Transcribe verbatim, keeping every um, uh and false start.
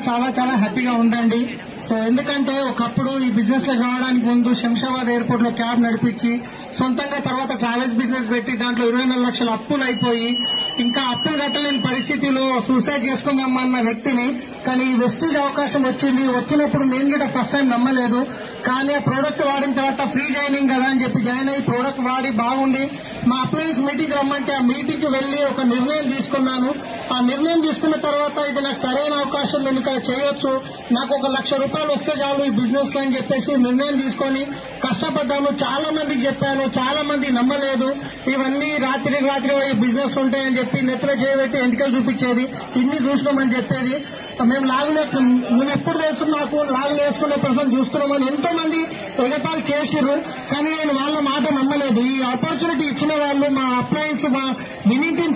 చాలా చాలా హ్యాపీగా ఉందండి. సో ఎందుకంటే ఒకప్పుడు ఈ బిజినెస్ లో రావడానికి ముందు శంషాబాద్ ఎయిర్పోర్ట్ లో క్యాబ్ నడిపించి సొంతంగా తర్వాత ట్రావెల్స్ బిజినెస్ పెట్టి దాంట్లో ఇరవై నాలుగు లక్షల అప్పులు అయిపోయి ఇంకా అప్పులు కట్టలేని పరిస్థితిలో సూసైడ్ చేసుకుందామన్న వ్యక్తిని, కానీ ఈ వెస్టేజ్ అవకాశం వచ్చింది. వచ్చినప్పుడు నేను కూడా ఫస్ట్ టైం నమ్మలేదు, కానీ ఆ ప్రోడక్ట్ వాడిన తర్వాత ఫ్రీ జాయినింగ్ కదా అని చెప్పి జాయిన్ అయ్యి ప్రోడక్ట్ వాడి బాగుండి మా అప్లయన్స్ మీటింగ్ రమ్మంటే ఆ మీటింగ్ కి వెళ్లి ఒక నిర్ణయం తీసుకున్నాను. ఆ నిర్ణయం తీసుకున్న తర్వాత ఇది నాకు సరైన అవకాశం, నేను ఇక్కడ చేయొచ్చు, నాకు ఒక లక్ష రూపాయలు వస్తే చాలు ఈ బిజినెస్ లో అని చెప్పేసి నిర్ణయం తీసుకొని కష్టపడ్డాను. చాలా మందికి చెప్పాను, చాలా మంది నమ్మలేదు. ఇవన్నీ రాత్రి రాత్రి ఈ బిజినెస్ ఉంటాయని చెప్పి నెత్తిలో చేయబెట్టి ఎంటికలు చూపించేది, ఇన్ని చూసినామని చెప్పేది. మేము లాగులే నువ్వు ఎప్పుడు తెలుసు నాకు లాగులు వేసుకునే పర్సన్ చూస్తున్నామని ఎంతో మంది ఎగతాలు చేసిర్రు, కానీ నేను వాళ్ళ మాట నమ్మలేదు. ఈ ఆపర్చునిటీ ఇచ్చిన వాళ్ళు మా అప్లయన్స్ మా వినింగ్ టీమ్